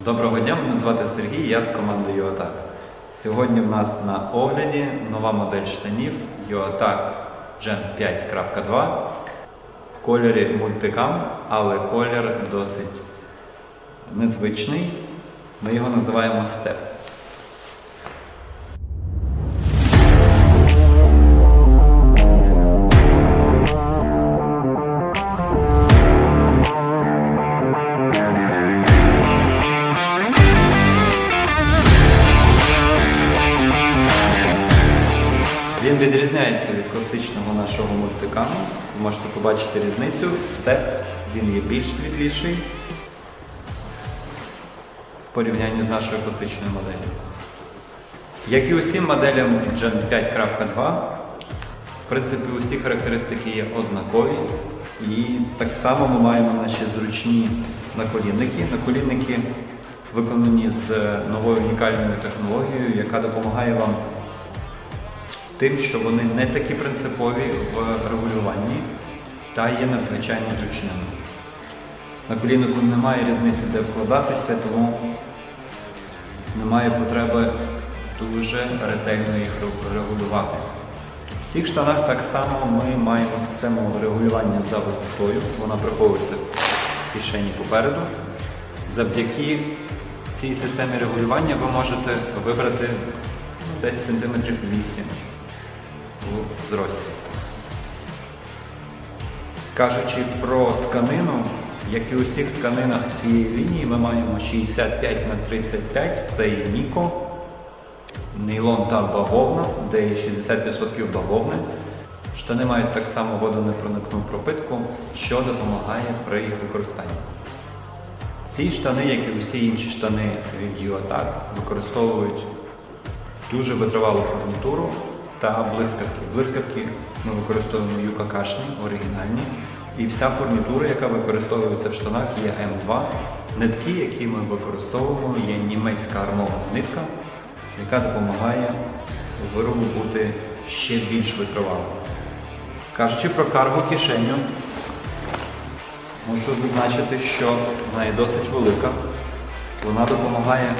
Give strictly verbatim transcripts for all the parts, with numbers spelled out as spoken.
Доброго дня, мене звати Сергій, я з команди Юатак. Сьогодні в нас на огляді нова модель штанів Юатак Джен п'ять крапка два в кольорі мультикам, але колір досить незвичний. Ми його називаємо степ. Він відрізняється від класичного нашого мультикаму. Ви можете побачити різницю. Степ, він є більш світліший в порівнянні з нашою класичною моделлю. Як і усім моделям Джен п'ять крапка два, в принципі, усі характеристики є однакові. І так само ми маємо наші зручні наколінники. Наколінники виконані з новою унікальною технологією, яка допомагає вам тим, що вони не такі принципові в регулюванні та є надзвичайно зручними. На коліннику немає різниці, де вкладатися, тому немає потреби дуже ретельно їх регулювати. В цих штанах так само ми маємо систему регулювання за висотою, вона приховується в кишені попереду. Завдяки цій системі регулювання ви можете вибрати десь сантиметрів вісім у зрості. Кажучи про тканину, як і у всіх тканинах цієї лінії, ми маємо шістдесят п'ять на тридцять п'ять, це є Міко, нейлон та бавовна, де є шістдесят відсотків бавовни. Штани мають так само водонепроникну пропитку, що допомагає при їх використанні. Ці штани, як і усі інші штани від Юатак, використовують дуже витривалу фурнітуру та блискавки. Блискавки ми використовуємо юкакашні, оригінальні. І вся фурнітура, яка використовується в штанах, є М два. Нитки, які ми використовуємо, є німецька армована нитка, яка допомагає виробу бути ще більш витривалим. Кажучи про карго-кишеню, мушу зазначити, що вона є досить велика. Вона допомагає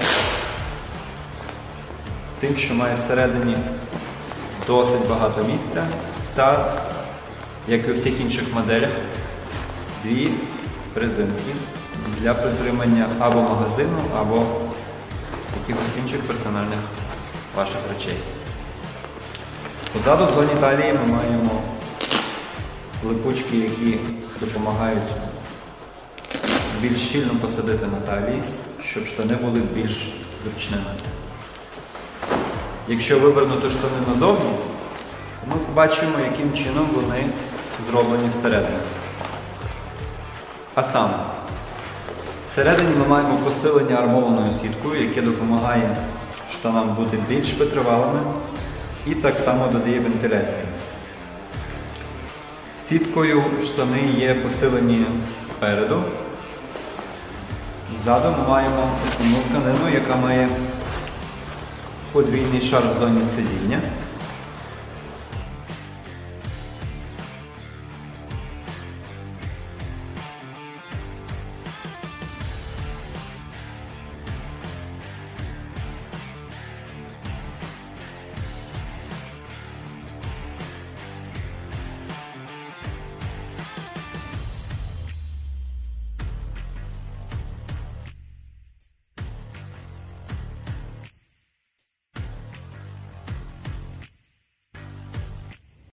тим, що має всередині досить багато місця та, як і у всіх інших моделях, дві резинки для притримання або магазину, або якихось інших персональних ваших речей. Позаду в зоні талії ми маємо липучки, які допомагають більш щільно посадити на талії, щоб штани були більш зручними. Якщо вивернути штани назовні, ми побачимо, яким чином вони зроблені всередині. А саме, всередині ми маємо посилення армованою сіткою, яке допомагає штанам бути більш витривалими і так само додає вентиляції. Сіткою штани є посилені спереду. Ззаду ми маємо основну тканину, яка має подвійний шар в зоні сидіння.